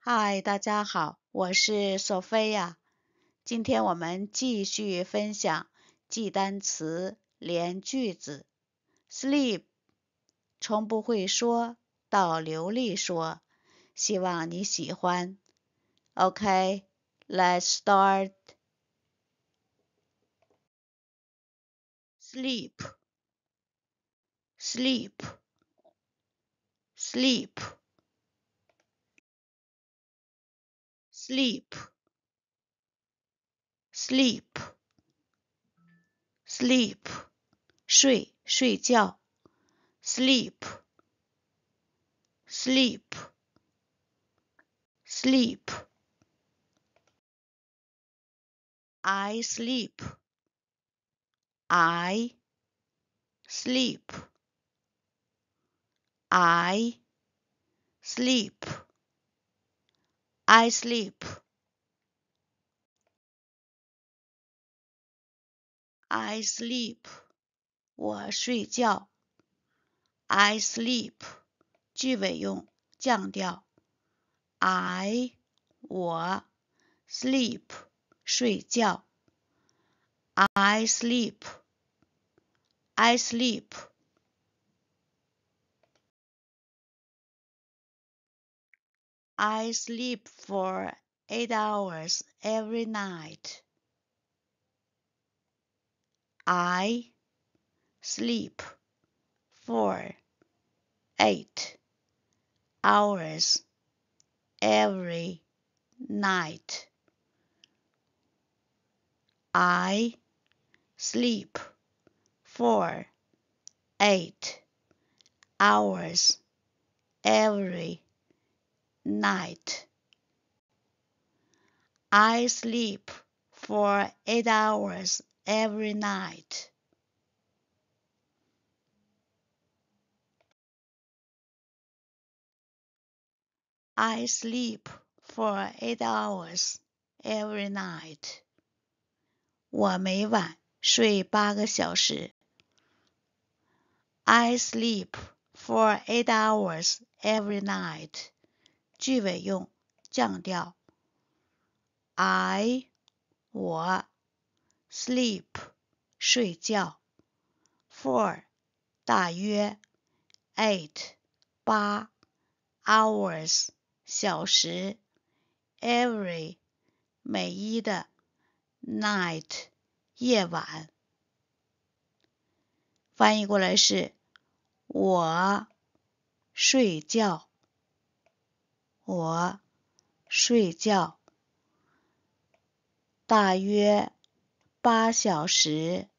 嗨，大家好，我是索菲亚。今天我们继续分享记单词、连句子。Sleep 从不会说到流利说，希望你喜欢。OK, let's start. Sleep, sleep, sleep, sleep, sleep, sleep, 睡觉。Sleep, sleep, sleep. I sleep. I sleep. I sleep. I sleep. I sleep. 我睡觉。I sleep. 句尾用降调。I 我 sleep 睡觉。I sleep. I sleep. I sleep for 8 hours every night. I sleep for 8 hours every night. I sleep for 8 hours every night. I sleep for 8 hours every night. I sleep for 8 hours every night. 我每晚睡8个小时。I sleep for 8 hours every night. 句尾用降调。I 我 sleep 睡觉 for 大约 8 8 hours 小时 every 每一的 night 夜晚。翻译过来是我睡觉，我睡觉，大约8小时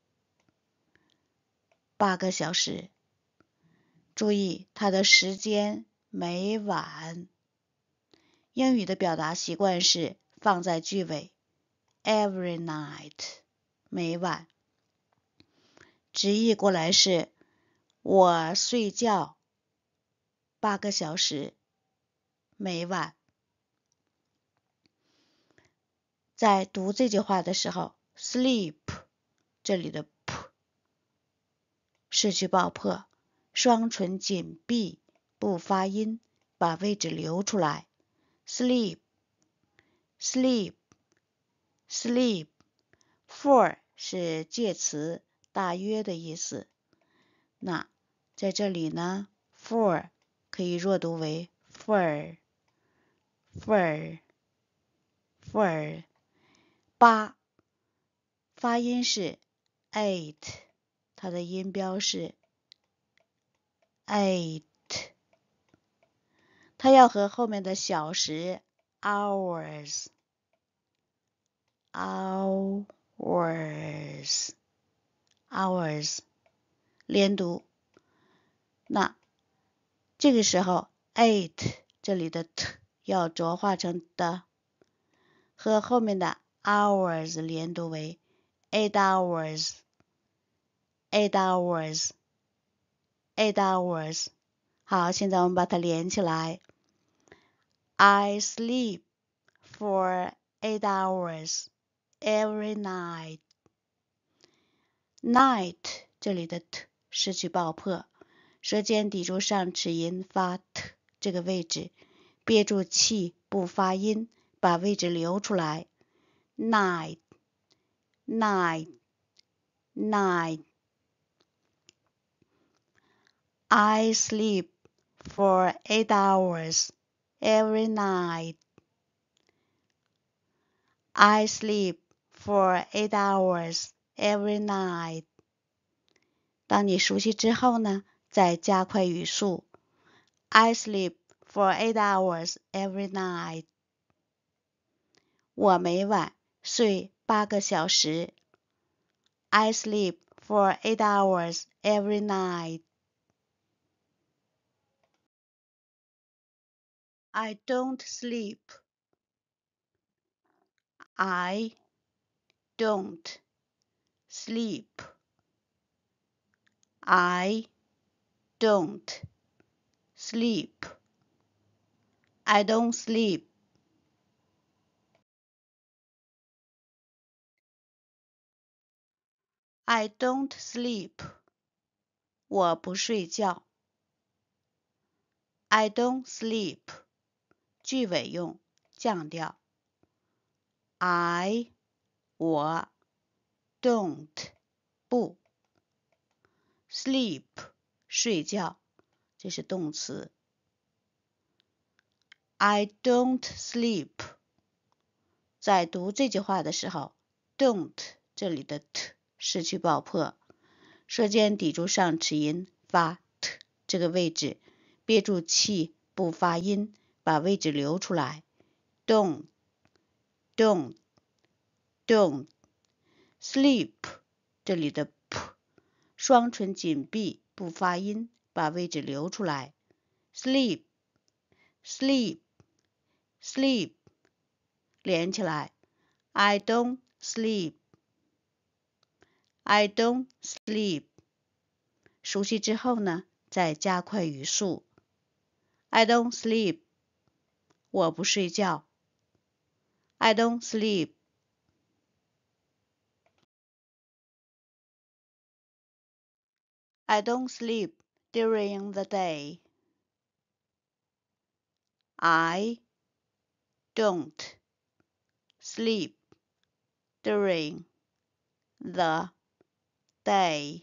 ，8个小时。注意它的时间每晚。英语的表达习惯是放在句尾 every night 每晚。直译过来是我睡觉8个小时每晚。在读这句话的时候 sleep 这里的 p 失去爆破，双唇紧闭不发音，把位置留出来。sleep sleep sleep for 是介词，大约的意思。那在这里呢 for 可以弱读为 fur fur fur 8发音是 eight， 它的音标是 eight， 它要和后面的小时 hours hours hours 连读。那这个时候 eight 这里的 t 要浊化成的，和后面的 hours 连读为 eight hours eight hours eight hours。 好，现在我们把它连起来。I sleep for 8 hours every night. Night 这里的 t 失去爆破，舌尖抵住上齿龈发 t 这个位置， 憋住气不发音，把位置留出来。night, night, night. I sleep for 8 hours every night. I sleep for 8 hours every night. 当你熟悉之后呢，再加快语速。I sleep for 8 hours every night. 我每晚睡8个小时。I sleep for 8 hours every night. I don't sleep. I don't sleep. I don't sleep. I don't sleep. I don't sleep. 我不睡觉。I don't sleep. 句尾用，降调。I 我 don't 不 sleep 睡觉，这是动词。I don't sleep. 在读这句话的时候 don't 这里的 t 失去爆破，舌尖抵住上齿龈发 t 这个位置，憋住气不发音，把位置留出来。don't sleep 这里的 p 双唇紧闭不发音，把位置留出来。sleep 连起来。I don't sleep. I don't sleep. 熟悉之后呢，再加快语速。I don't sleep. 我不睡觉。I don't sleep. I don't sleep during the day. I don't sleep during the day.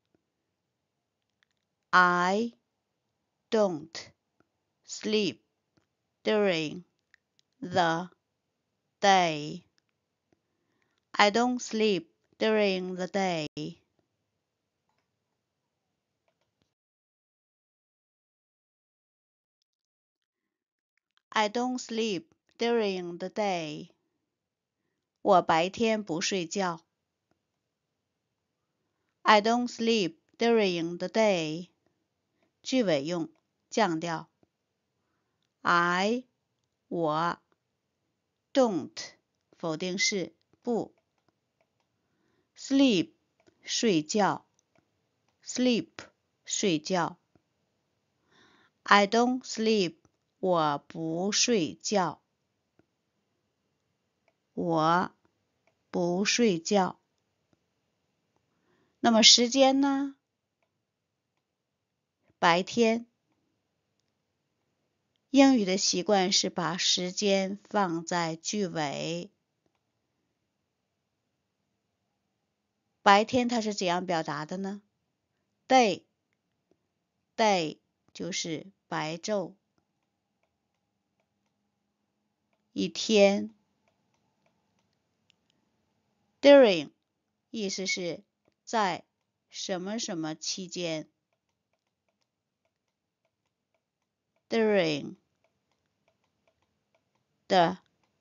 I don't sleep during the day. I don't sleep during the day. I don't sleep during the day. 我白天不睡觉。I don't sleep during the day. 句尾用，降调。I 我 don't 否定式不 sleep 睡觉 sleep 睡觉 I don't sleep 我不睡觉我不睡觉。那么时间呢？白天。英语的习惯是把时间放在句尾。白天它是怎样表达的呢？ day 就是白昼，一天。during 意思是在什么什么期间。during 的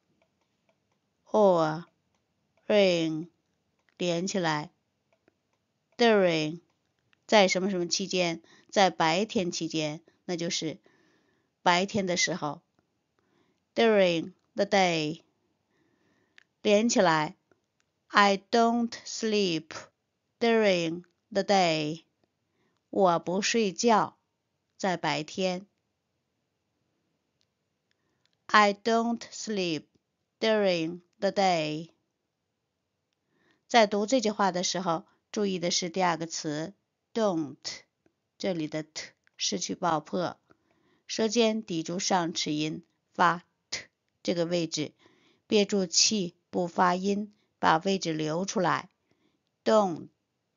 or ring 连起来 during 在什么什么期间，在白天期间，那就是白天的时候。during the day 连起来 I don't sleep during the day 我不睡觉在白天。I don't sleep during the day 在读这句话的时候，注意的是第二个词 don't 这里的 t 失去爆破，舌尖抵住上齿龈发 t 这个位置，憋住气不发音，把位置留出来。don't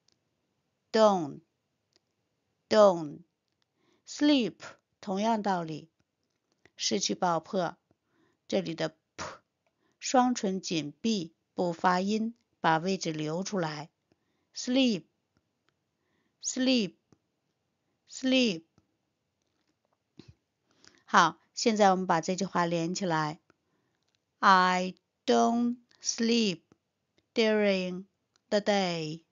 sleep 同样道理，失去爆破，这里的 p 双唇紧闭不发音，把位置留出来。sleep。好，现在我们把这句话连起来。I don't sleep during the day.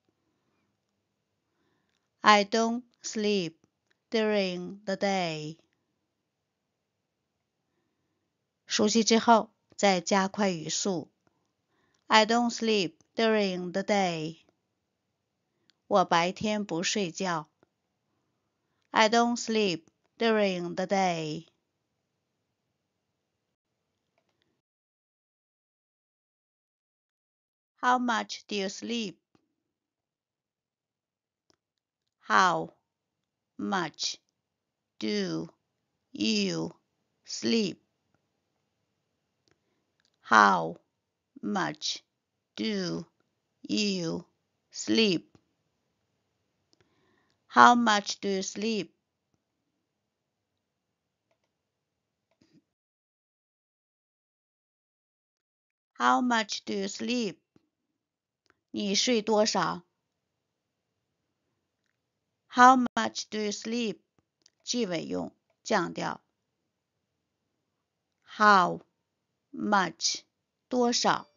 I don't sleep during the day. 熟悉之后，再加快语速。I don't sleep during the day. 我白天不睡觉。I don't sleep during the day. How much do you sleep? How much do you sleep? How much do you sleep? How much do you sleep? How much do you sleep? 你睡多少？ How much do you sleep? 句尾用，降调。How much 多少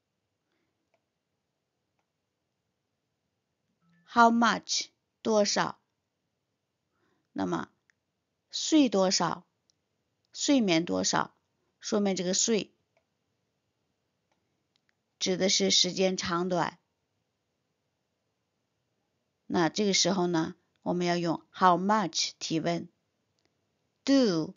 ？How much 多少？那么睡多少？睡眠多少？说明这个睡指的是时间长短。那这个时候呢，我们要用 how much 提问。Do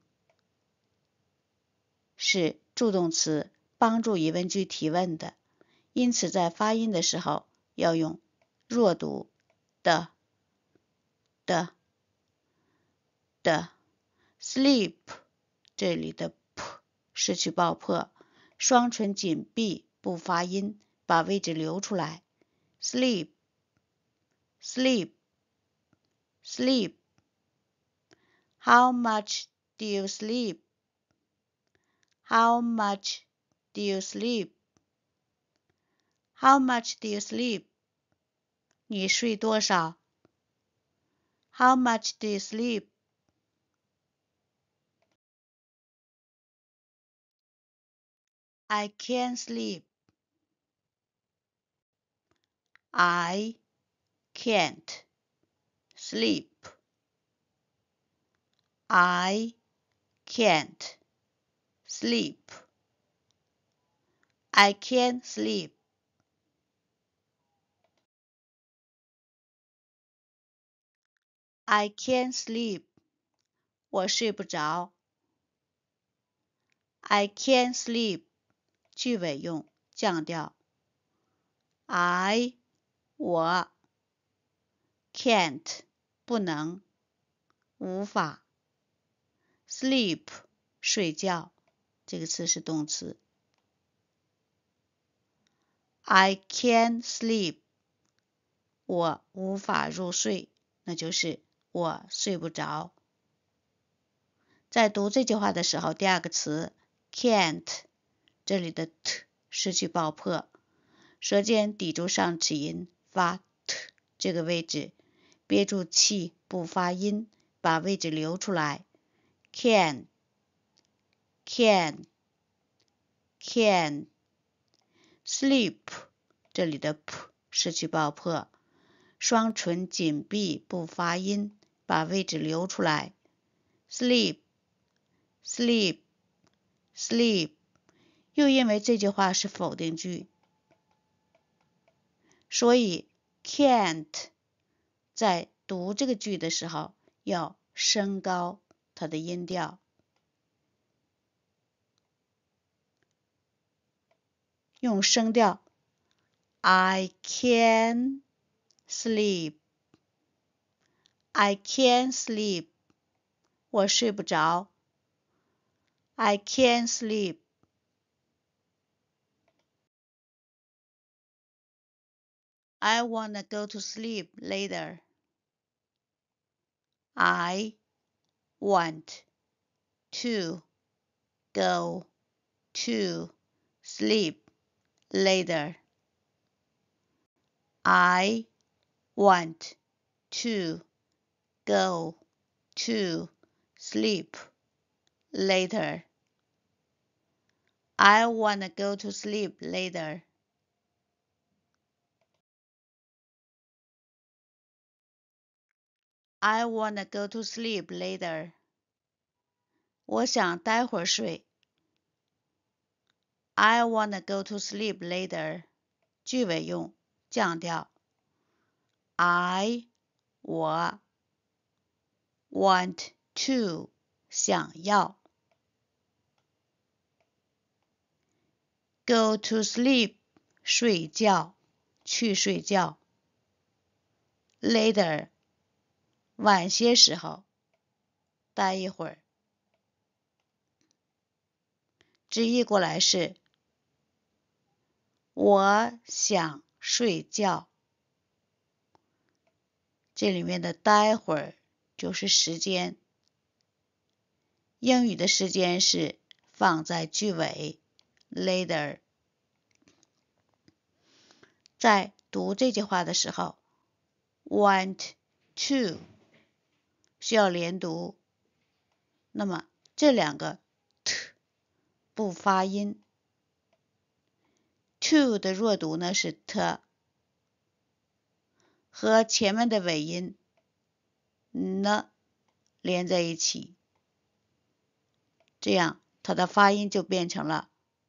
是助动词，帮助疑问句提问的，因此在发音的时候要用弱读的。sleep 这里的 p 失去爆破，双唇紧闭不发音，把位置留出来。sleep。How much do you sleep? How much do you sleep? How much do you sleep? 你睡多少？ How much do you sleep? I can't sleep. I can't sleep. I can't sleep. I can't sleep. I can't sleep. 我睡不着。I can't sleep. 句尾用，降调。我 can't 不能，无法。sleep 睡觉，这个词是动词。I can't sleep 我无法入睡，那就是我睡不着。在读这句话的时候，第二个词 can't 这里的 t 失去爆破，舌尖抵住上齿龈发 t 这个位置，憋住气不发音，把位置留出来。can sleep 这里的 p 失去爆破，双唇紧闭不发音，把位置留出来。sleep 又因为这句话是否定句，所以 can't 在读这个句的时候要升高它的音调。用声调 I can't sleep. I can't sleep. 我睡不着。 I can't sleep. I wanna go to sleep later. I want to go to sleep later. I want to go to sleep later. I wanna go to sleep later. I wanna go to sleep later. 我想待会儿睡。I wanna go to sleep later. 句尾用降调。我 want to 想要 go to sleep 睡觉去睡觉 later 晚些时候待一会儿。直译过来是我想睡觉。这里面的待会儿就是时间。英语的时间是放在句尾 later。在读这句话的时候 want to 需要连读，那么这两个 t 不发音。to 的弱读呢是 t， 和前面的尾音 n 连在一起，这样它的发音就变成了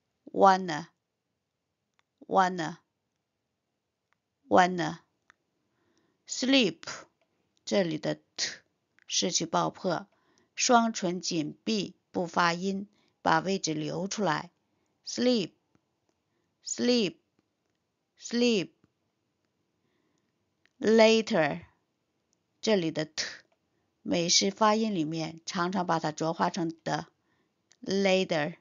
wanna。sleep 这里的 t 失去爆破，双唇紧闭不发音，把位置留出来。sleep later 这里的 t 美式发音里面常常把它浊化成的 later。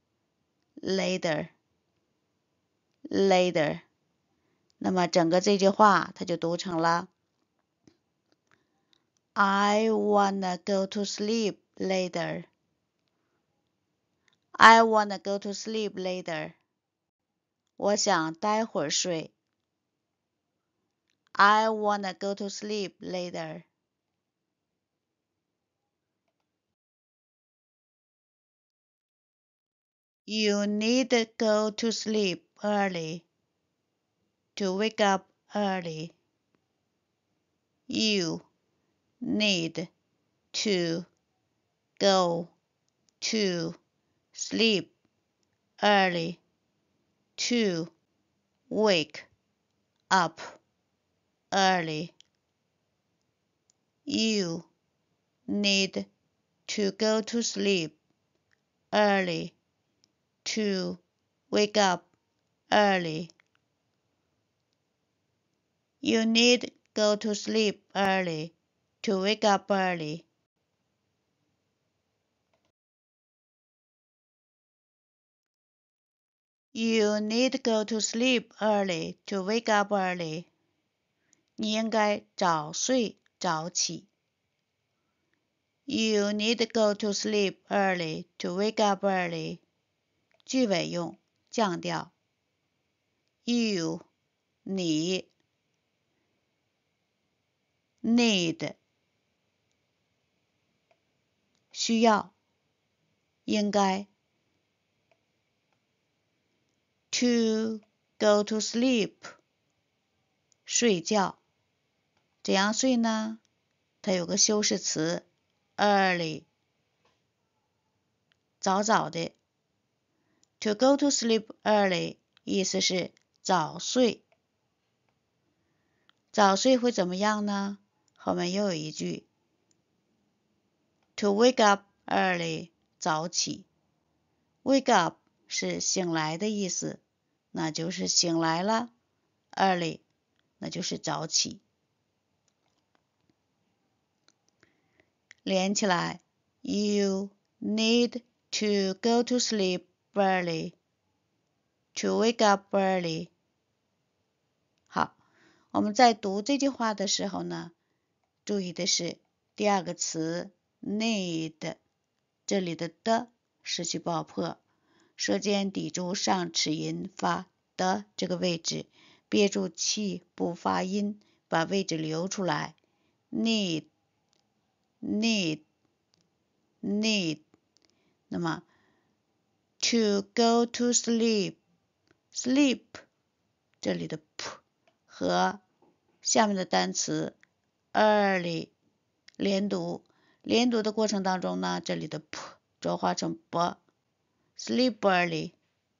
那么整个这句话它就读成了 I wanna go to sleep later. I wanna go to sleep later. 我想待会儿睡。I wanna go to sleep later. You need to go to sleep early to wake up early. You need to go to sleep early to wake up early. You need to go to sleep early to wake up early. You need go to sleep early to wake up early. You need go to sleep early to wake up early. 你应该早睡早起。You need go to sleep early to wake up early. 句尾用降调。You 你 need 需要应该 to go to sleep 睡觉。怎样睡呢？它有个修饰词 early 早早的。To go to sleep early 意思是早睡。早睡会怎么样呢？后面又有一句 To wake up early 早起。Wake up 是醒来的意思，那就是醒来了。Early 那就是早起。连起来 You need To go to sleep early. To wake up early. 好，我们在读这句话的时候呢，注意的是第二个词 need， 这里的的失去爆破，舌尖抵住上齿龈发的这个位置，憋住气不发音，把位置留出来。need。那么 to go to sleep， 这里的 p 和下面的单词 early 连读，连读的过程当中呢，这里的 p 浊化成 b， sleep early。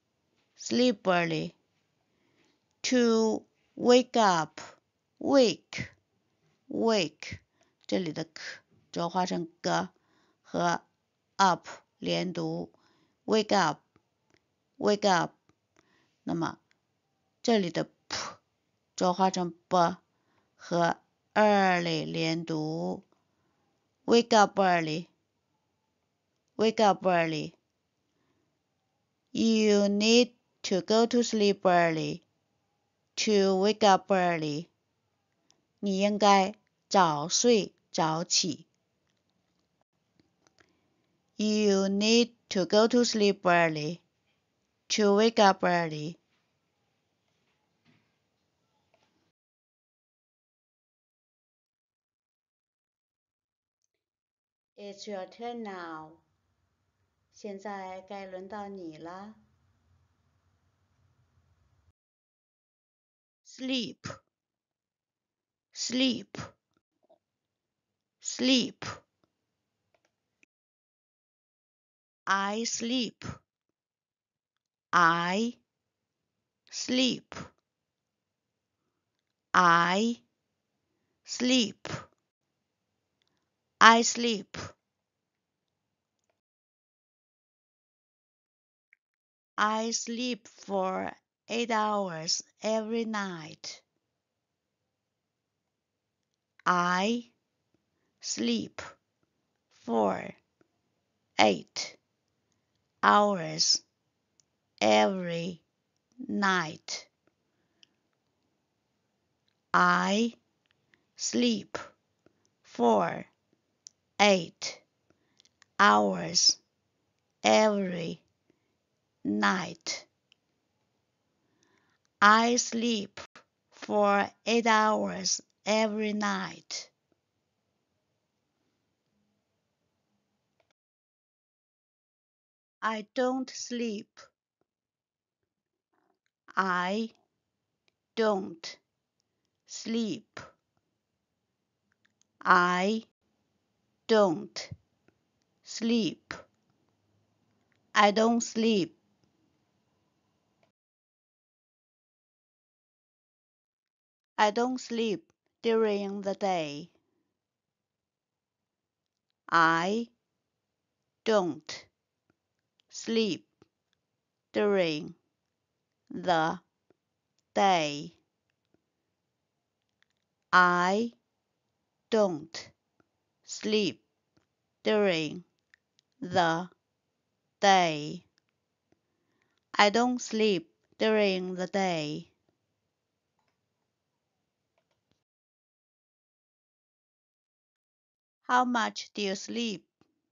to wake up wake 这里的 k 浊化成 g 和 up 连读 wake up。 那么这里的 p 浊化成 b 和 early 连读 wake up early。 You need to go to sleep early to wake up early。 你应该早睡早起。You need to go to sleep early to wake up early. It's your turn now. 现在该轮到你了。Sleep. I sleep. I sleep. I sleep. I sleep. I sleep for 8 hours every night. I sleep for 8 hours every night. I sleep for 8 hours every night. I sleep for 8 hours every night. I don't sleep. I don't sleep. I don't sleep. I don't sleep. I don't sleep during the day. I don't sleep during the day. I don't sleep during the day. I don't sleep during the day. How much do you sleep?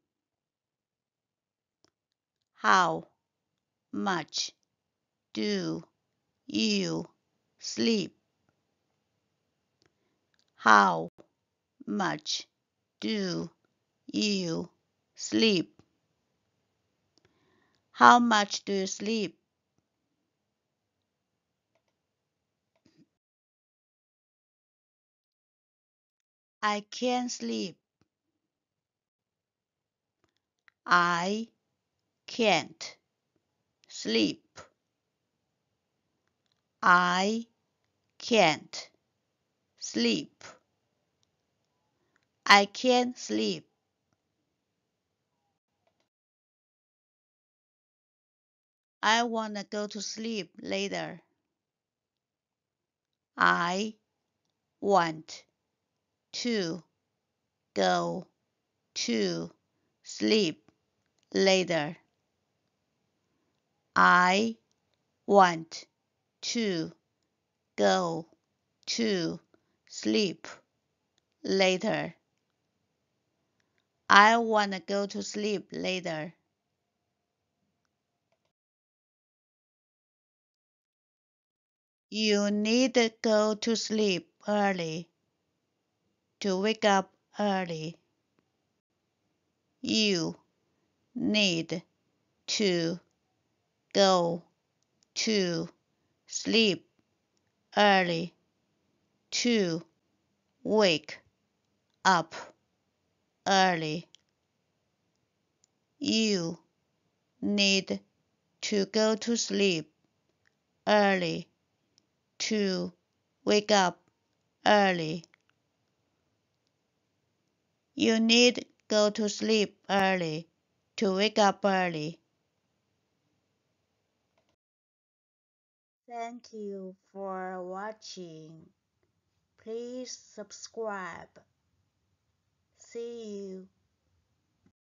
How much do you sleep? How much do you sleep? How much do you sleep? I can't sleep. I can't sleep. I can't sleep. I can't sleep. I wanna go to sleep later. I want to go to sleep later. I want to go to sleep later. I want to go to sleep later. You need to go to sleep early to wake up early. You need to go to sleep early to wake up early. You need to go to sleep early to wake up early. You need go to sleep early to wake up early. Thank you for watching. Please subscribe. See you.